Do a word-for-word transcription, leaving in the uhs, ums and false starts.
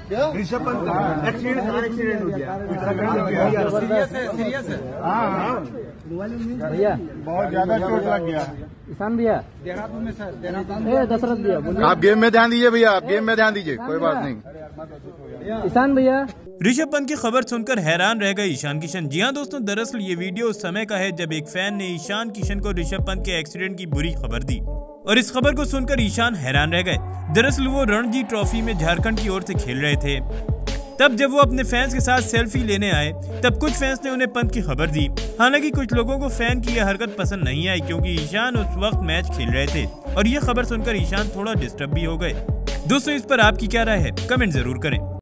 ऋषभ पंत का accident accident हो गया, सीरियस है सीरियस है। हाँ भैया बहुत ज्यादा चोट लग गया। ईशान भैया देहरादून में सर, देहरादून दशरथ भैया आप गेम में ध्यान दीजिए भैया, आप गेम में ध्यान दीजिए, कोई बात नहीं। ईशान भैया ऋषभ पंत की खबर सुनकर हैरान रह गए ईशान किशन। जी हां दोस्तों, दरअसल ये वीडियो उस समय का है जब एक फैन ने ईशान किशन को ऋषभ पंत के एक्सीडेंट की बुरी खबर दी और इस खबर को सुनकर ईशान हैरान रह गए। दरअसल वो रणजी ट्रॉफी में झारखंड की ओर से खेल रहे थे। तब जब वो अपने फैंस के साथ सेल्फी लेने आए तब कुछ फैंस ने उन्हें पंत की खबर दी। हालांकि कुछ लोगों को फैन की यह हरकत पसंद नहीं आई क्योंकि ईशान उस वक्त मैच खेल रहे थे और ये खबर सुनकर ईशान थोड़ा डिस्टर्ब भी हो गए। दोस्तों, इस पर आपकी क्या राय है, कमेंट जरूर करें।